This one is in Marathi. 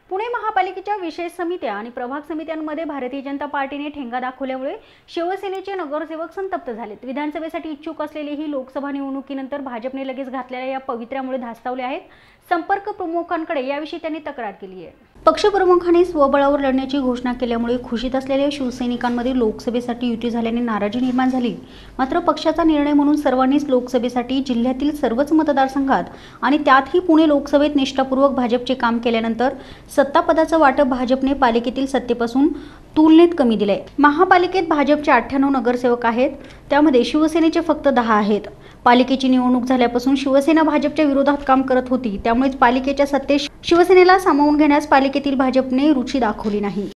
पुणे महापालिकेच्या विशेष समित्या आणि प्रभाग समित्यांमध्ये भारतीय जनता पार्टीने ठेंगा दाखवल्यामुळे शिवसेनेचे नगरसेवक संतप्त झालेत। विधानसभेसाठी इच्छुक असलेलेही लोकसभा निवडणुकीनंतर भाजपने लगेच घातलेल्या या पवित्र्यामुळे धास्तावले आहेत। संपर्क प्रमुखांकडे याविषयी त्यांनी तक्रार केली आहे। पक्षप्रमुखांनी स्वबळावर लढण्याची घोषणा केल्यामुळे खुशीत असलेल्या शिवसैनिकांमध्ये लोकसभेसाठी युती झाल्याने नाराजी निर्माण झाली। मात्र पक्षाचा निर्णय म्हणून सर्वांनीच लोकसभेसाठी जिल्ह्यातील सर्वच मतदारसंघात आणि त्यातही पुणे लोकसभेत निष्ठापूर्वक भाजपचे काम केल्यानंतर सत्तापदाचं वाटप भाजपने पालिकेतील सत्तेपासून तुलनेत कमी दिले। महापालिकेत भाजपचे 98 नगरसेवक आहेत, त्यामध्ये शिवसेनेचे फक्त 10 आहेत। पालिकेची निवडणूक झाल्यापासून शिवसेना भाजपच्या विरोधात काम करत होती, त्यामुळे पालिकेच्या सत्तेत शिवसेनेला सामावून घेण्यास पालिकेतील भाजपने रुची दाखवली नाही।